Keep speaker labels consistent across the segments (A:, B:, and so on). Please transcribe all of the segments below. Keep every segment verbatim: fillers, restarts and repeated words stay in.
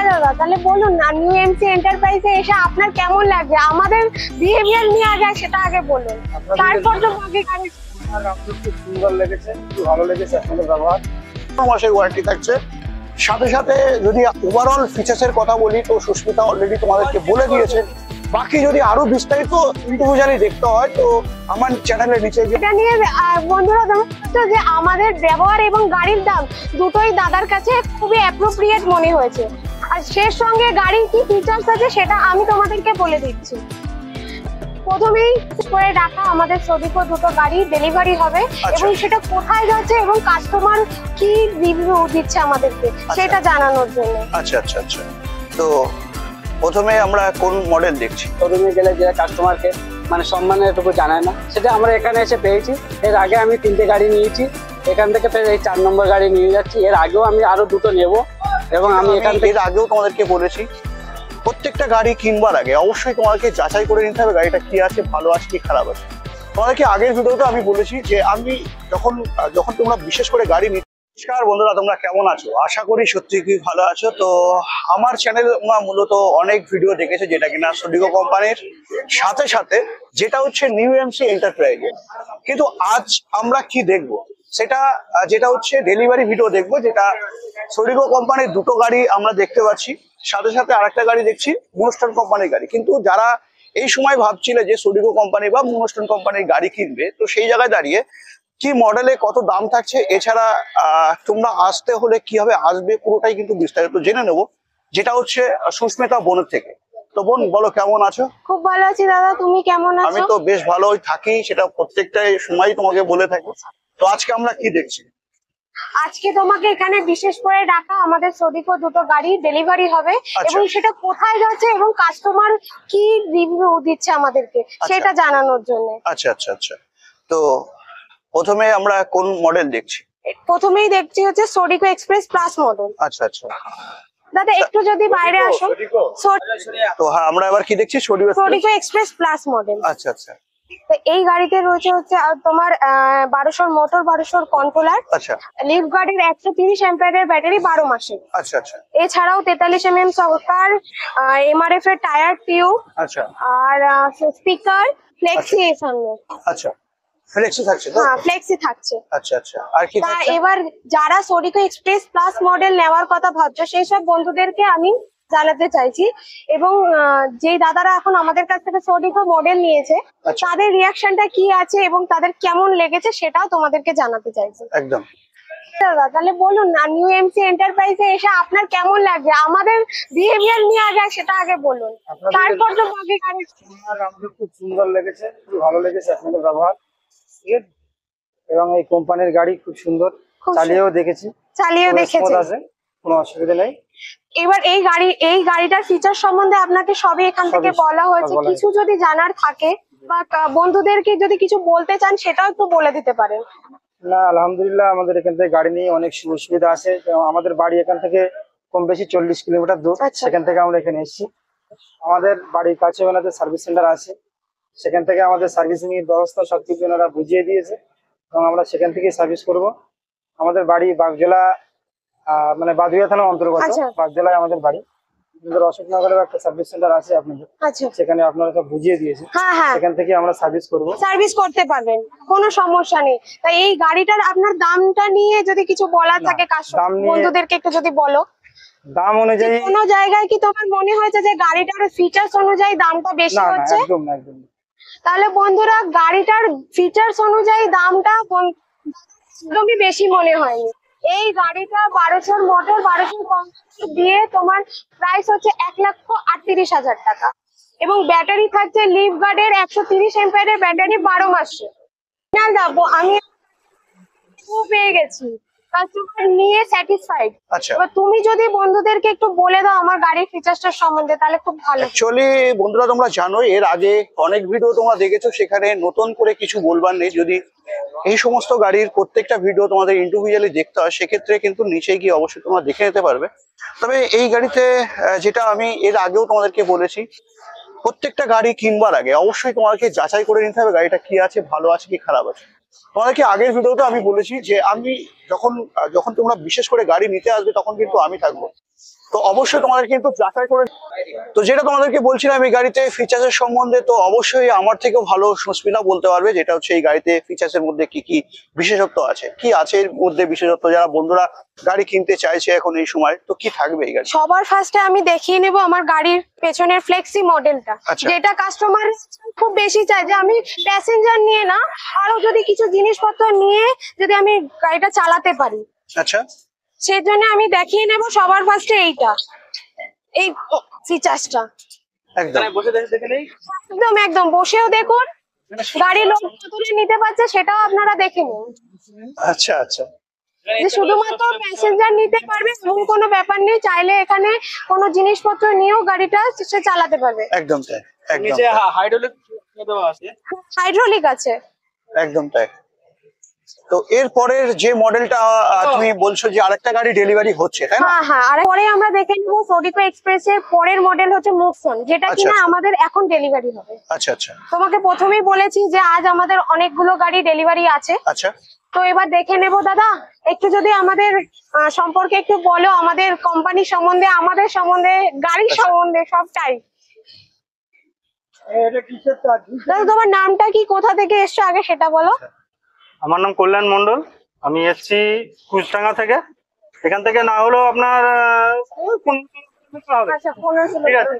A: দাদা তাহলে বলুন না, নিউ এমসি এন্টারপ্রাইজে এসে আপনার কেমন লাগছে? আমাদের বিহেভিয়ার নিয়ে আগে সেটা আগে বলুন, তারপর তো বাকি গাড়ি।
B: আমার খুব সুন্দর লেগেছে, খুব ভালো লেগেছে আপনাদের ব্যবহার। মাসের ওয়ারেন্টি থাকছে, সাথে সাথে যদি ওভারঅল ফিচার্স এর কথা বলি তো সুস্মিতা অলরেডি তোমাদেরকে বলে দিয়েছে। বাকি যদি আরো বিস্তারিত ইন্ডিভিজুয়ালি দেখতে হয় তো আমার চ্যানেলের নিচে
A: এটা নিয়ে বন্ধুরা জানতো যে আমাদের ব্যবহার এবং গাড়ির দাম দুটোই দাদার কাছে খুবই অ্যাপ্রোপ্রিয়েট মনে হয়েছে। আর সেই সঙ্গে গাড়ির কি ফিচার্স আছে সেটা আমি তোমাদেরকে বলে দিচ্ছি। প্রথমেই করে রাখা আমাদের সদিকো দুটো গাড়ি ডেলিভারি হবে এবং সেটা কোথায় যাচ্ছে এবং কাস্টমার কি রিভিউ দিচ্ছে আমাদেরকে সেটা জানানোর জন্য।
C: আচ্ছা আচ্ছা আচ্ছা তো প্রথমে আমরা কোন মডেল দেখছি?
D: শোরুমে গেলে যে কাস্টমারকে মানে সম্মানের এটুকু জানায় না, সেটা আমরা এখানে এসে পেয়েছি। এর আগে আমি তিনটে গাড়ি নিয়েছি, এখান থেকে ফের এই চার নম্বর গাড়ি নিয়ে যাচ্ছি। এর আগেও আমি আরো দুটো নেব এবং আমি এখান থেকে
C: এর আগেও তোমাদেরকে বলেছি প্রত্যেকটা গাড়ি কিনবার আগে অবশ্যই তোমাদেরকে যাচাই করে নিতে হবে গাড়িটা কি আছে, ভালো আছে কি খারাপ আছে। তোমাদেরকে আগের ভিডিওতে আমি বলেছি যে আমি যখন যখন তোমরা বিশেষ করে গাড়ি নিতে। নমস্কার বন্ধুরা, তোমরা কেমন আছো? আশা করি সত্যি কি ভালো আছো। তো আমার চ্যানেল মূলত অনেক ভিডিও দেখেছে যেটা কিনা সদিকো কোম্পানির সাথে সাথে যেটা হচ্ছে নিউ এমসি এন্টারপ্রাইজের। কিন্তু আজ আমরা কি দেখবো সেটা যেটা হচ্ছে ডেলিভারি ভিডিও দেখবো, যেটা সদিকো কোম্পানির দুটো গাড়ি আমরা দেখতে পাচ্ছি, সাথে সাথে আরেকটা গাড়ি দেখছি মনোস্টোন কোম্পানির গাড়ি। কিন্তু যারা এই সময় ভাবছিলে যে সদিকো কোম্পানি বা মনোস্টোন কোম্পানির গাড়ি কিনবে, তো সেই জায়গায় দাঁড়িয়ে কি মডেলে কত দাম থাকছে, এছাড়া আহ তোমরা আসতে হলে কিভাবে আসবে পুরোটাই কিন্তু বিস্তারিত জেনে নেবো, যেটা হচ্ছে সুস্মিতা বোনের থেকে। তো বোন বলো, কেমন আছো?
A: খুব ভালো আছি দাদা, তুমি কেমন আছো?
C: আমি তো বেশ ভালোই থাকি, সেটা প্রত্যেকটাই সময় তোমাকে বলে থাকি। তো আজকে আমরা কি দেখছি?
A: আজকে তোমাকে এখানে বিশেষ করে রাখা আমাদের সদিকো দুটো গাড়ি ডেলিভারি হবে এবং সেটা কোথায় যাচ্ছে এবং কাস্টমার কি রিভিউ দিচ্ছে আমাদেরকে সেটা জানানোর জন্য।
C: আচ্ছা আচ্ছা আচ্ছা তো প্রথমে আমরা কোন মডেল দেখছি?
A: প্রথমেই দেখছি হচ্ছে সদিকো এক্সপ্রেস প্লাস মডেল।
C: আচ্ছা আচ্ছা
A: দাদা একটু যদি বাইরে আসো।
C: তো হ্যাঁ, আমরা এবার কি দেখছি?
A: সদিকো এক্সপ্রেস প্লাস মডেল।
C: আচ্ছা আচ্ছা
A: তো এই গাড়িতে রয়েছে হচ্ছে তোমার বারোশোর মোটর, বারোশোর কন্ট্রোলার,
C: আচ্ছা
A: লিফ গার্ডের একশো তিরিশ অ্যাম্পিয়ারের ব্যাটারি বারো মাসে।
C: আচ্ছা আচ্ছা
A: এছাড়াও তেতাল্লিশ এম এম সরকার এমআরএফ এর টায়ার টিউব
C: আচ্ছা
A: আর স্পিকার ফ্লেক্সি এর সঙ্গে।
C: আচ্ছা ফ্লেক্সি থাকছে তো?
A: হ্যাঁ ফ্লেক্সি থাকছে।
C: আচ্ছা আচ্ছা আর কি
A: তা
C: থাকছে?
A: এবার যারা সদিকো এক্সপ্রেস প্লাস মডেল নেওয়ার কথা ভাবছো সেই সব বন্ধুদেরকে আমি জানাতে চাইছি, এবং যেই দাদারা এখন আমাদের কাছ থেকে সদিকো মডেল নিয়েছে তাদের রিয়াকশনটা কি আছে এবং তাদের কেমন লেগেছে সেটাও তোমাদেরকে জানাতে চাইছি।
C: একদম
A: দাদা তাহলে বলুন না, নিউ এমসি এন্টারপ্রাইজে এসে আপনার কেমন লাগছে? আমাদের বিহেভিয়ার নিয়ে আগে সেটা আগে বলুন, তারপর তো বাকি গাড়ি।
B: আমাদের খুব সুন্দর লেগেছে, খুব ভালো লেগেছে আপনাদের ব্যবহার। এবং এই কোম্পানির গাড়ি খুব সুন্দর, চালিয়েও দেখেছি,
A: চালিয়েও দেখেছি,
B: কোনো অসুবিধা নেই।
A: এবার এই গাড়ি এই গাড়িটার ফিচার সম্বন্ধে আপনাকে সবই এখান থেকে বলা হয়েছে। কিছু যদি জানার থাকে বা বন্ধুদেরকে যদি কিছু বলতে চান সেটাও একটু বলে দিতে পারেন।
B: না আলহামদুলিল্লাহ, আমাদের এখান থেকে গাড়ি নিয়ে অনেক সুযোগ সুবিধা আছে। আমাদের বাড়ি এখান থেকে কম বেশি চল্লিশ কিলোমিটার দূর, সেখান থেকে আমরা এখানে এসেছি। আমাদের বাড়ির কাছে ওনাদের সার্ভিস সেন্টার আছে, সেখান থেকে আমাদের সার্ভিসিং এর ব্যবস্থা সবকিছু ওনারা বুঝিয়ে দিয়েছে এবং আমরা সেখান থেকে সার্ভিস করব। আমাদের বাড়ি বাগজোলা, আহ মানে বাদুইয়া থানার অন্তর্গত বাগজোলায় আমাদের বাড়ি। আমাদের অশোকনগরের একটা সার্ভিস সেন্টার আছে আপনাদের, সেখানে আপনারা সব বুঝিয়ে দিয়েছে, সেখান থেকে আমরা সার্ভিস করব।
A: সার্ভিস করতে পারবেন, কোনো সমস্যা নেই। তাই এই গাড়িটার আপনার দামটা নিয়ে যদি কিছু বলার থাকে বন্ধুদেরকে একটু যদি বলো।
B: দাম অনুযায়ী
A: কোন জায়গায় কি তোমার মনে হয়েছে যে গাড়িটার ফিচার্স অনুযায়ী দামটা বেশি হচ্ছে?
B: একদম না, একদম।
A: তাহলে বন্ধুরা গাড়িটার ফিচার্স অনুযায়ী দামটা একদমই বেশি মনে হয়নি। এই গাড়িটা বারোশোর মোটর, বারোশোর কন্ট্রোল দিয়ে তোমার প্রাইস হচ্ছে এক লক্ষ আটত্রিশ হাজার টাকা এবং ব্যাটারি থাকছে লিফ গার্ডের একশো তিরিশ এম্পিয়ারের ব্যাটারি বারো মাসে। না যাবো আমি পেয়ে গেছি, কাস্টমার নিয়ে স্যাটিসফাইড। এবার তুমি যদি বন্ধুদেরকে একটু বলে দাও আমার গাড়ির ফিচার্সটার সম্বন্ধে তাহলে খুব ভালো।
C: অ্যাকচুয়ালি বন্ধুরা তোমরা জানো এর আগে অনেক ভিডিও তোমরা দেখেছো, সেখানে নতুন করে কিছু বলবার নেই। যদি এই সমস্ত গাড়ির প্রত্যেকটা ভিডিও তোমাদের ইন্ডিভিজুয়ালি দেখতে হয় সেক্ষেত্রে কিন্তু নিচে গিয়ে অবশ্যই তোমরা দেখে নিতে পারবে। তবে এই গাড়িতে যেটা আমি এর আগেও তোমাদেরকে বলেছি, প্রত্যেকটা গাড়ি কিনবার আগে অবশ্যই তোমাদেরকে যাচাই করে নিতে হবে গাড়িটা কি আছে, ভালো আছে কি খারাপ আছে। তোমাদেরকে আগের ভিডিওতে আমি বলেছি যে আমি যখন যখন তোমরা বিশেষ করে গাড়ি নিতে আসবে তখন কিন্তু আমি থাকবো, তো অবশ্যই তোমাদের কিন্তু যাচাই করে। তো যেটা তোমাদেরকে বলছিলাম এই গাড়িতে ফিচার্সের সম্বন্ধে, তো অবশ্যই আমার থেকেও ভালো সুস্মিতা বলতে পারবে যেটা হচ্ছে এই গাড়িতে ফিচার্সের মধ্যে কি কি বিশেষত্ব আছে, কি আছে এর মধ্যে বিশেষত্ব, যারা বন্ধুরা গাড়ি কিনতে চাইছে এখন এই সময়, তো কি থাকবে এই গাড়ি?
A: সবার ফার্স্টে আমি দেখিয়ে নেব আমার গাড়ির পেছনের ফ্লেক্সি মডেলটা,
C: আচ্ছা।
A: যেটা কাস্টমার খুব বেশি চায় যে আমি প্যাসেঞ্জার নিয়ে না, আরো যদি কিছু জিনিসপত্র নিয়ে যদি আমি গাড়িটা চালাতে পারি,
C: আচ্ছা,
A: সেই জন্য আমি দেখিয়ে নেব সবার ফার্স্টে এইটা, এই ফিচার্সটা।
C: একদম
A: একদম একদম বসেও দেখুন, গাড়ি লোক কতটা নিতে পারছে সেটাও আপনারা দেখে নিন।
C: আচ্ছা আচ্ছা,
A: যে শুধুমাত্র প্যাসেঞ্জার নিতে পারবে এমন কোনো ব্যাপার নেই, চাইলে এখানে কোনো জিনিসপত্র নিয়েও গাড়িটা সে চালাতে পারবে।
C: একদম তাই, একদম
D: নিচে
C: তাই,
D: হাইড্রোলিক দেওয়া আছে।
A: হাইড্রোলিক আছে।
C: একদম তাই। তো এর পরের যে মডেলটা তুমি বলছো যে আরেকটা গাড়ি ডেলিভারি হচ্ছে, তাই না?
A: হ্যাঁ হ্যাঁ, আর পরে আমরা দেখে নেবো সোডিপা এক্সপ্রেস এর পরের মডেল হচ্ছে মুভসন, যেটা
C: আচ্ছা,
A: কিনা
C: আচ্ছা।
A: আমাদের এখন ডেলিভারি হবে।
C: আচ্ছা আচ্ছা
A: তোমাকে প্রথমেই বলেছি যে আজ আমাদের অনেকগুলো গাড়ি ডেলিভারি আছে।
C: আচ্ছা,
A: তো এবার দেখে নেব দাদা, একটু যদি আমাদের আহ, সম্পর্কে একটু বলো, আমাদের কোম্পানি সম্বন্ধে, আমাদের সম্বন্ধে, গাড়ির
C: আচ্ছা।
A: সম্বন্ধে সবটাই। দাদা তোমার নামটা কি, কোথা থেকে এসছো আগে সেটা বলো।
B: আমার নাম কল্যাণ মন্ডল, আমি এসছি কুচডাঙ্গা থেকে। এখান থেকে না হলেও আপনার আহ, ওই পনেরো কিলোমিটার হবে।
A: আচ্ছা, পনেরো
B: ঠিক আছে।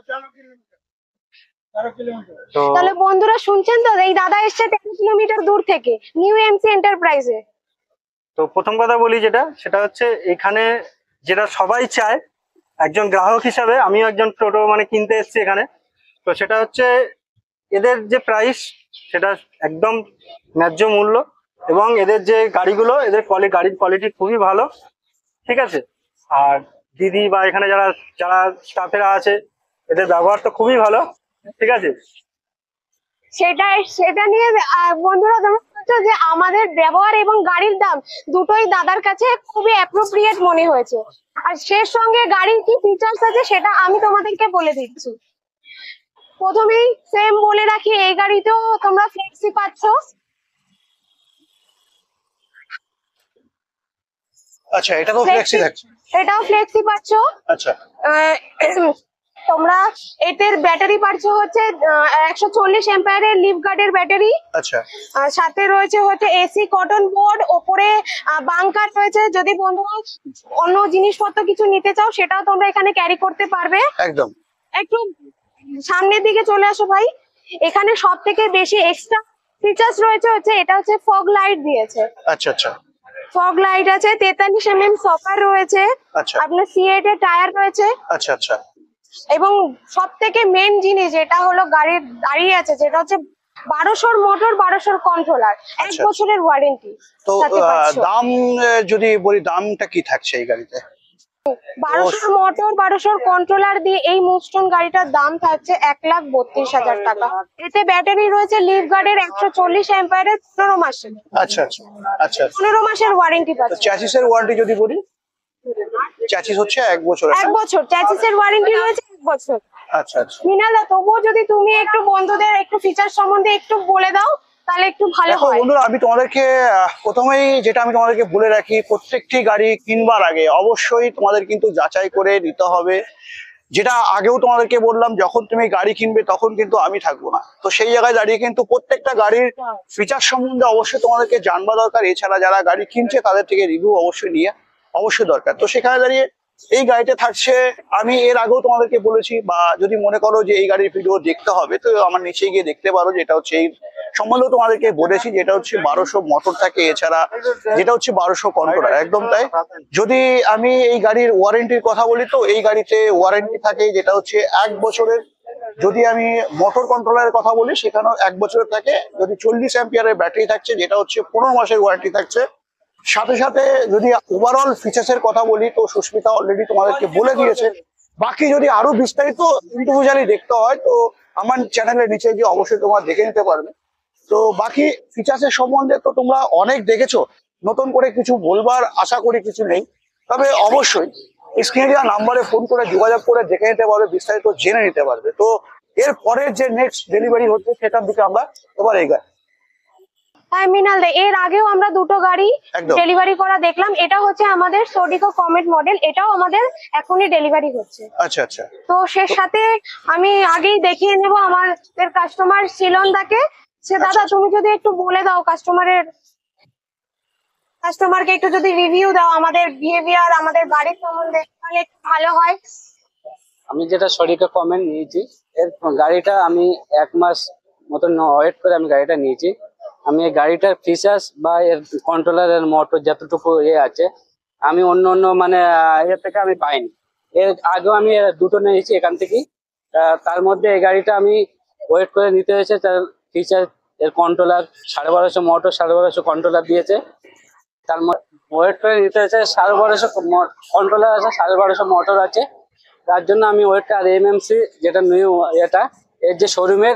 B: তো
A: তাহলে বন্ধুরা শুনছেন তো, এই দাদা এসছে তেরো কিলোমিটার দূর থেকে নিউ এমসি এন্টারপ্রাইজে।
B: তো প্রথম কথা বলি যেটা, সেটা হচ্ছে এখানে যেটা সবাই চায়, একজন গ্রাহক হিসাবে আমিও একজন টোটো মানে কিনতে এসেছি এখানে। তো সেটা হচ্ছে এদের যে প্রাইস সেটা একদম ন্যায্য মূল্য, এবং এদের যে গাড়িগুলো, এদের কোয়ালিটি, গাড়ির কোয়ালিটি খুবই ভালো। ঠিক আছে। আর দিদি বা এখানে যারা যারা স্টাফেরা আছে, এদের ব্যবহার তো খুবই ভালো। ঠিক আছে।
A: সেটা সেটা নিয়ে আহ, বন্ধুরা তোমরা বলছো যে আমাদের ব্যবহার এবং গাড়ির দাম দুটোই দাদার কাছে খুবই অ্যাপ্রোপ্রিয়েট মনে হয়েছে। আর সেই সঙ্গে গাড়ির কি ফিচার্স আছে সেটা আমি তোমাদেরকে বলে দিচ্ছি। প্রথমেই সেম বলে রাখি, এই গাড়িতেও তোমরা ফ্লেক্সি পাচ্ছ।
C: আচ্ছা, এটা তো ফ্লেক্সি থাকছে।
A: এটাও ফ্লেক্সি পাচ্ছ।
C: আচ্ছা
A: আহ, তোমরা এটার ব্যাটারি পাচ্ছ হচ্ছে একশো চল্লিশ এম্পায়ারের লিফ গার্ডের ব্যাটারি।
C: আচ্ছা
A: আর সাথে রয়েছে হচ্ছে এসি কটন বোর্ড, ওপরে বাংকার রয়েছে, যদি বন্ধুরা অন্য জিনিসপত্র কিছু নিতে চাও সেটাও তোমরা এখানে ক্যারি করতে পারবে।
C: একদম।
A: একটু সামনের দিকে চলে আসো ভাই। এখানে সব থেকে বেশি এক্সট্রা ফিচার্স রয়েছে হচ্ছে এটা হচ্ছে ফগ লাইট দিয়েছে।
C: আচ্ছা আচ্ছা
A: ফগ লাইট আছে, তেতাল্লিশ এম এম সফার রয়েছে,
C: আচ্ছা
A: আপনার সি এইট এর টায়ার রয়েছে,
C: আচ্ছা আচ্ছা
A: এবং সব থেকে মেন জিনিস যেটা হলো গাড়ির দাঁড়িয়ে আছে যেটা হচ্ছে বারোশোর মোটর, বারোশোর কন্ট্রোলার, এক
C: আচ্ছা।
A: বছরের ওয়ারেন্টি।
C: তো আহ, দাম আহ, যদি বলি দামটা কি থাকছে এই গাড়িতে?
A: বারোশোর মোটর, বারোশোর কন্ট্রোলার দিয়ে এই মুভস্টোন গাড়িটার দাম থাকছে এক লাখ বত্রিশ হাজার টাকা। এতে ব্যাটারি রয়েছে লিফ গার্ডের একশো চল্লিশ এম্পায়ারের, পনেরো মাসের
C: আচ্ছা আচ্ছা আচ্ছা।
A: পনেরো মাসের ওয়ারেন্টি
C: তো
A: পাচ্ছে।
C: চ্যাসিসের ওয়ারেন্টি যদি বলি, চ্যাসিস হচ্ছে এক বছর।
A: এক বছর চ্যাসিসের ওয়ারেন্টি রয়েছে, এক বছর।
C: আচ্ছা আচ্ছা।
A: মিনালদা তবুও যদি তুমি একটু বন্ধুদের একটু ফিচার সম্বন্ধে একটু বলে দাও তাহলে একটু ভালো
C: দেখো
A: হয়।
C: বন্ধুরা, আমি তোমাদেরকে আহ, প্রথমেই যেটা আমি তোমাদেরকে বলে রাখি, প্রত্যেকটি গাড়ি কিনবার আগে অবশ্যই তোমাদের কিন্তু যাচাই করে নিতে হবে। যেটা আগেও তোমাদেরকে বললাম, যখন তুমি গাড়ি কিনবে তখন কিন্তু আমি থাকবো না, তো সেই জায়গায় দাঁড়িয়ে কিন্তু প্রত্যেকটা গাড়ির ফিচার সম্বন্ধে অবশ্যই তোমাদেরকে জানবা দরকার। এছাড়া যারা গাড়ি কিনছে তাদের থেকে রিভিউ অবশ্যই নিয়ে অবশ্যই দরকার। তো সেখানে দাঁড়িয়ে এই গাড়িটা থাকছে, আমি এর আগেও তোমাদেরকে বলেছি, বা যদি মনে করো যে এই গাড়ির ভিডিও দেখতে হবে তো আমার নিচে গিয়ে দেখতে পারো, যেটা হচ্ছে এই সম্বন্ধে তোমাদেরকে বলেছি, যেটা হচ্ছে বারোশো মোটর থাকে, এছাড়া যেটা হচ্ছে বারোশো কন্ট্রোলার। একদম তাই। যদি আমি এই গাড়ির ওয়ারেন্টির কথা বলি, তো এই গাড়িতে ওয়ারেন্টি থাকে যেটা হচ্ছে এক বছরের। যদি আমি মোটর কন্ট্রোলারের কথা বলি, সেখানেও এক বছরের থাকে। যদি চল্লিশ অ্যাম্পিয়ারের ব্যাটারি থাকছে, যেটা হচ্ছে পনেরো মাসের ওয়ারেন্টি থাকছে। সাথে সাথে যদি ওভারঅল ফিচার্স এর কথা বলি, তো সুস্মিতা অলরেডি তোমাদেরকে বলে দিয়েছে। বাকি যদি আরো বিস্তারিত ইন্ডিভিজুয়ালি দেখতে হয় তো আমার চ্যানেলের নিচে গিয়ে অবশ্যই তোমরা দেখে নিতে পারবে। তো বাকি ফিচার্স এর সম্বন্ধে তো তোমরা অনেক দেখেছো, নতুন করে কিছু বলবার আশা করি কিছু নেই। তবে অবশ্যই স্ক্রিনে দেওয়া নাম্বারে ফোন করে যোগাযোগ করে দেখে নিতে পারবে, বিস্তারিত জেনে নিতে পারবে। তো এর পরের যে নেক্সট ডেলিভারি হচ্ছে সেটার দিকে আমরা এবার এগাই।
A: হ্যাঁ মৃণাল দা, এর আগেও আমরা দুটো গাড়ি
C: একদম।
A: ডেলিভারি করা দেখলাম। এটা হচ্ছে আমাদের সোডিকো কমেট মডেল, এটাও আমাদের এখনই ডেলিভারি হচ্ছে।
C: আচ্ছা আচ্ছা।
A: তো সে সাথে আমি আগেই দেখিয়ে নেব আমাদের কাস্টমার শিলন দাকে। সে দাদা তুমি যদি একটু বলে দাও কাস্টমারের কাস্টমারকে একটু যদি রিভিউ দাও আমাদের বিহেভিয়ার, আমাদের গাড়ির সম্বন্ধে, তাহলে একটু ভালো হয়।
D: আমি যেটা শরীরকে কমেন্ট নিয়েছি, এর গাড়িটা আমি এক মাস মতন ওয়েট করে আমি গাড়িটা নিয়েছি। আমি এই গাড়িটার ফিচার্স বা এর কন্ট্রোলারের মোটর যতটুকু এ আছে আমি অন্য অন্য মানে এর থেকে আমি পাইনি। এর আগেও আমি এর দুটো নিয়েছি এখান থেকেই। আহ, তার মধ্যে এই গাড়িটা আমি ওয়েট করে নিতে হয়েছে। তার ফিচার, এর কন্ট্রোলার সাড়ে বারোশো মোটর, সাড়ে বারোশো কন্ট্রোলার দিয়েছে। তার ওয়েট করে নিতে হয়েছে সাড়ে বারোশো কন্ট্রোলার আছে, সাড়ে বারোশো মোটর আছে। তার জন্য আমি ওয়েটটা আর এমএমসি যেটা নিউ এটা এর যে শোরুমের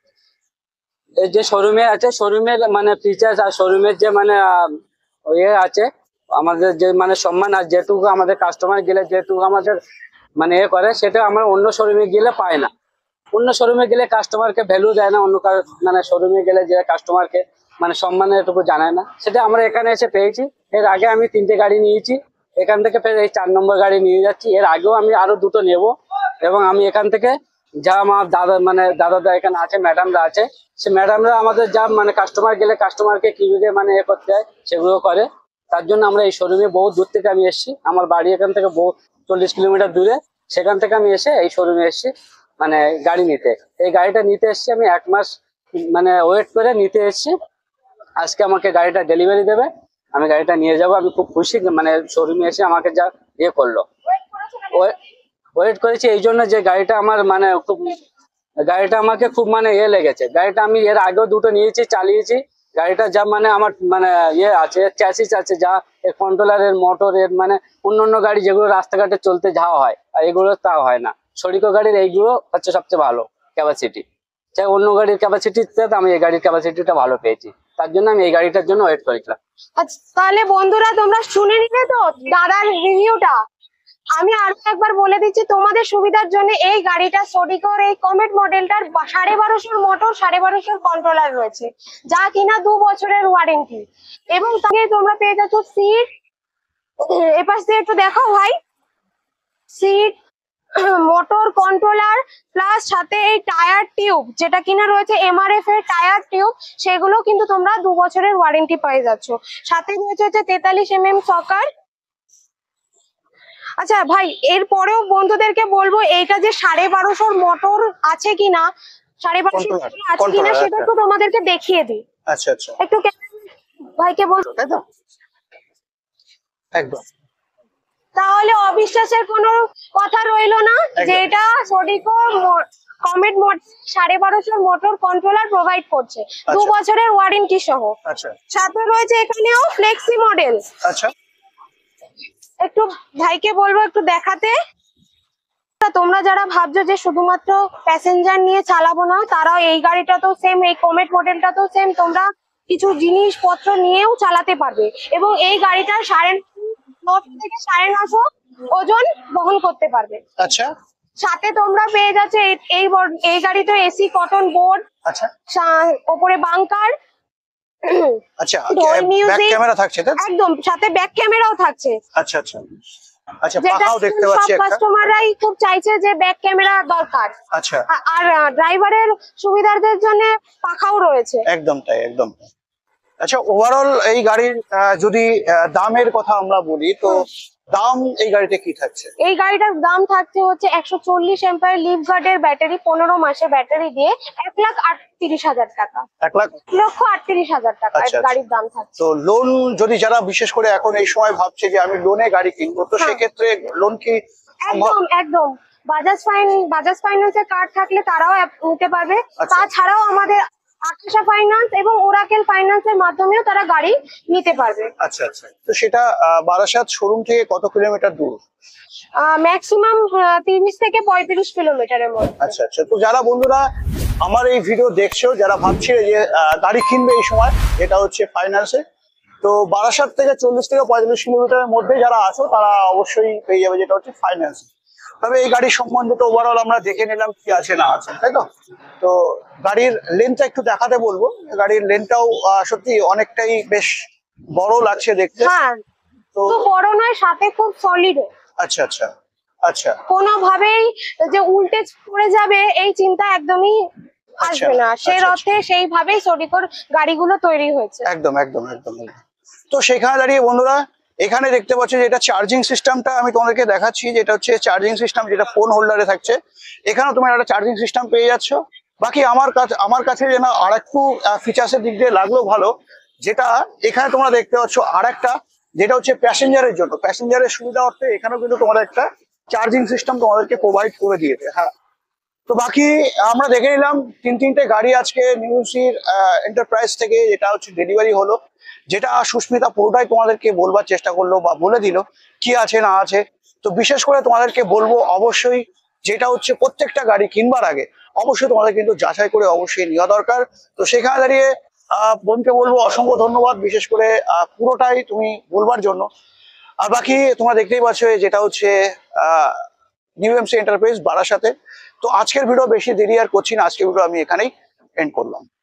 D: এর যে শোরুমে আছে, শোরুমের মানে ফিচার্স আর শোরুমের যে মানে আহ, ইয়ে আছে আমাদের যে মানে সম্মান, আর যেটুকু আমাদের কাস্টমার গেলে যেটুকু আমাদের মানে এ করে, সেটা আমরা অন্য শোরুমে গেলে পাই না। অন্য শোরুমে গেলে কাস্টমারকে ভ্যালু দেয় না, অন্য কার- মানে শোরুমে গেলে যে কাস্টমারকে মানে সম্মানের এটুকু জানায় না, সেটা আমরা এখানে এসে পেয়েছি। এর আগে আমি তিনটে গাড়ি নিয়েছি, এখান থেকে ফের এই চার নম্বর গাড়ি নিয়ে যাচ্ছি। এর আগেও আমি আরো দুটো নেব, এবং আমি এখান থেকে যা আমার দাদা মানে দাদাদা এখানে আছে, ম্যাডামরা আছে, সে ম্যাডামরা আমাদের যা মানে কাস্টমার গেলে কাস্টমারকে কিভাবে মানে এ করতে হয় সেগুলো করে। তার জন্য আমরা এই শোরুমে বহু দূর থেকে আমি এসেছি। আমার বাড়ি এখান থেকে বহু চল্লিশ কিলোমিটার দূরে, সেখান থেকে আমি এসে এই শোরুমে এসেছি মানে গাড়ি নিতে। এই গাড়িটা নিতে এসেছি আমি এক মাস মানে ওয়েট করে নিতে এসেছি। আজকে আমাকে গাড়িটা ডেলিভারি দেবে, আমি গাড়িটা নিয়ে যাব। আমি খুব খুশি মানে শোরুমে এসে আমাকে যা ইয়ে করলো। ওয়েট করেছি এই জন্য যে গাড়িটা আমার মানে খুব গাড়িটা আমাকে খুব মানে ইয়ে লেগেছে। গাড়িটা আমি এর আগেও দুটো নিয়েছি, চালিয়েছি। গাড়িটা যা মানে আমার মানে ইয়ে আছে, চ্যাসিস আছে, যা এর কন্ট্রোলারের মোটর এর মানে অন্য অন্য গাড়ি যেগুলো রাস্তাঘাটে চলতে যাওয়া হয় আর এগুলো তাও হয় না, শরিকো গাড়ির এইগুলো হচ্ছে সবচেয়ে ভালো ক্যাপাসিটি। চাই অন্য গাড়ির ক্যাপাসিটিতে আমি এই গাড়ির ক্যাপাসিটিটা ভালো পেয়েছি, তার জন্য আমি এই গাড়িটার জন্য ওয়েট করেছিলাম।
A: আচ্ছা তাহলে বন্ধুরা তোমরা শুনে নিলে তো দাদার রিভিউটা। আমি আরো একবার বলে দিচ্ছি তোমাদের সুবিধার জন্য, এই গাড়িটা সোডিকোর এই কমেট মডেলটার সাড়ে বারোশোর মোটর, সাড়ে বারোশোর কন্ট্রোলার রয়েছে, যা কিনা দু বছরের ওয়ারেন্টি। এবং তাকে তোমরা পেয়ে যাচ্ছ সিট, এপাশ দিয়ে একটু দেখাও ভাই, সিট, মোটর, কন্ট্রোলার, প্লাস সাথে এই টায়ার টিউব যেটা কিনা রয়েছে এমআরএফ এর টায়ার টিউব, সেগুলো কিন্তু তোমরা দু বছরের ওয়ারেন্টি পেয়ে যাচ্ছ। সাথে রয়েছে হচ্ছে তেতাল্লিশ এম এম সকার। আচ্ছা ভাই, এরপরেও বন্ধুদেরকে বলবো এইটা যে সাড়ে বারোশোর মোটর আছে কিনা, সাড়ে বারোশো
C: Controller,
A: আছে কিনা
C: controller,
A: সেটা
C: আচ্ছা।
A: একটু তোমাদেরকে দেখিয়ে দিই।
C: আচ্ছা আচ্ছা,
A: একটু ভাইকে বলবো,
C: তাই তো একদম।
A: তাহলে অবিশ্বাসের কোনো কথা রইলো না যে
C: একদম।
A: এটা সোডিকো কমেট মডেল সাড়ে বারোশোর মোটর কন্ট্রোলার প্রোভাইড করছে দু
C: আচ্ছা।
A: বছরের ওয়ারেন্টি সহ।
C: আচ্ছা
A: সাথে রয়েছে এখানেও ফ্লেক্সি মডেল।
C: আচ্ছা,
A: একটু ভাইকে বলবো একটু দেখাতে। তা তোমরা যারা ভাবছো যে শুধুমাত্র প্যাসেঞ্জার নিয়ে চালাবো না, তারাও এই গাড়িটা তো সেম, এই কমেট মডেলটা তো সেম, তোমরা কিছু জিনিসপত্র নিয়েও চালাতে পারবে। এবং এই গাড়িটার সাড়ে নশো থেকে সাড়ে নশো ওজন বহন করতে পারবে।
C: আচ্ছা
A: সাথে তোমরা পেয়ে যাচ্ছে এই- এই বোর্ড- এই গাড়িতে এসি কটন বোর্ড,
C: আচ্ছা
A: ওপরে বাংকার,
C: আচ্ছা,
A: ঢোল
C: ব্যাক
A: মিউজিক
C: ক্যামেরা থাকছে তাই তো?
A: একদম, সাথে ব্যাক ক্যামেরাও থাকছে,
C: আচ্ছা আচ্ছা আচ্ছা,
A: যেটা
C: পাখাও দেখতে
A: সব
C: পাচ্ছি একটা।
A: কাস্টমাররাই খুব চাইছে যে ব্যাক ক্যামেরা দরকার।
C: আচ্ছা,
A: আ- আর ড্রাইভারের সুবিধার্থের জন্য পাখাও রয়েছে।
C: একদম তাই, একদম তাই। আচ্ছা, ওভারঅল এই গাড়ির আহ, যদি আহ, দামের কথা আমরা বলি, তো দাম এই গাড়িতে কি থাকছে?
A: এই গাড়িটার দাম থাকছে হচ্ছে একশো চল্লিশ এম্পায়ার লিভ গার্ডের ব্যাটারি, পনেরো মাসে ব্যাটারি দিয়ে এক লাখ আটত্রিশ হাজার টাকা,
C: এক লাখ
A: এক লক্ষ আটত্রিশ হাজার টাকা
C: আচ্ছা, আচ্ছা।
A: গাড়ির দাম থাকছে।
C: তো লোন যদি যারা বিশেষ করে এখন এই সময় ভাবছে যে আমি লোনে গাড়ি কিনবো, তো
A: হ্যাঁ।
C: সেক্ষেত্রে লোন কি সম্ভব?
A: একদম একদম, বাজাজ ফাইন বাজাজ ফাইন্যান্সের কার্ড থাকলে তারাও অ্যাপ- নিতে পারবে।
C: আচ্ছা।
A: তাছাড়াও আমাদের আকাশা ফাইন্যান্স এবং ওরাকেল ফাইন্যান্সের মাধ্যমেও তারা গাড়ি নিতে পারবে।
C: আচ্ছা আচ্ছা, তো সেটা আহ, বারাসাত শোরুম থেকে কত কিলোমিটার দূর?
A: ম্যাক্সিমাম তিরিশ থেকে পঁয়ত্রিশ কিলোমিটারের মধ্যে।
C: আচ্ছা আচ্ছা, তো যারা বন্ধুরা আমার এই ভিডিও দেখছো, যারা ভাবছে যে আহ, গাড়ি কিনবে এই সময়, এটা হচ্ছে ফাইন্যান্সে, তো বারাসাত থেকে চল্লিশ থেকে পঁয়তাল্লিশ কিলোমিটারের মধ্যে যারা আছো তারা অবশ্যই পেয়ে যাবে যেটা হচ্ছে ফাইন্যান্স। তবে এই গাড়ির সম্বন্ধে তো ওভারঅল আমরা দেখে নিলাম কি আছে না আছে, তাই তো? তো গাড়ির লেন্থটা একটু দেখাতে বলবো। গাড়ির লেন্থটাও সত্যি অনেকটাই বেশ বড় লাগছে দেখতে।
A: হ্যাঁ,
C: তো
A: তো বড় নয়, সাথে খুব সলিড।
C: আচ্ছা আচ্ছা আচ্ছা
A: কোনোভাবেই যে উল্টে পড়ে যাবে এই চিন্তা একদমই
C: আচ্ছা,
A: আসবে না, সেই
C: আচ্ছা,
A: অর্থে সেইভাবেই সলিকর গাড়িগুলো তৈরি হয়েছে।
C: একদম একদম একদম একদম। তো সেখানে দাঁড়িয়ে বন্ধুরা এখানে দেখতে পাচ্ছ যে এটা চার্জিং সিস্টেমটা আমি তোমাদেরকে দেখাচ্ছি, যেটা হচ্ছে চার্জিং সিস্টেম, যেটা ফোন হোল্ডারে থাকছে। এখানেও তুমি একটা চার্জিং সিস্টেম পেয়ে যাচ্ছ। বাকি আমার কাছে আমার কাছে যেন আর একটু ফিচার্সের দিক দিয়ে লাগলো ভালো, যেটা এখানে তোমরা দেখতে পাচ্ছ আর একটা, যেটা হচ্ছে প্যাসেঞ্জারের জন্য, প্যাসেঞ্জারের সুবিধা অর্থে এখানেও কিন্তু তোমাদের একটা চার্জিং সিস্টেম তোমাদেরকে প্রোভাইড করে দিয়েছে। হ্যাঁ, তো বাকি আমরা দেখে নিলাম তিন তিনটে গাড়ি আজকে নিউসির এন্টারপ্রাইজ থেকে যেটা হচ্ছে ডেলিভারি হলো, যেটা সুস্মিতা পুরোটাই তোমাদেরকে বলবার চেষ্টা করলো বা বলে দিল কি আছে না আছে। তো বিশেষ করে তোমাদেরকে বলবো অবশ্যই যেটা হচ্ছে প্রত্যেকটা গাড়ি কিনবার আগে অবশ্যই তোমাদের কিন্তু যাচাই করে অবশ্যই নেওয়া দরকার। তো সেখানে দাঁড়িয়ে আহ বোনকে বলবো অসংখ্য ধন্যবাদ, বিশেষ করে আহ পুরোটাই তুমি বলবার জন্য। আর বাকি তোমরা দেখতেই পাচ্ছ যেটা হচ্ছে আহ নিউ এমসি এন্টারপ্রাইজ বারাসাতে। তো আজকের ভিডিও বেশি দেরি আর করছি না, আজকের ভিডিও আমি এখানেই এন্ড করলাম।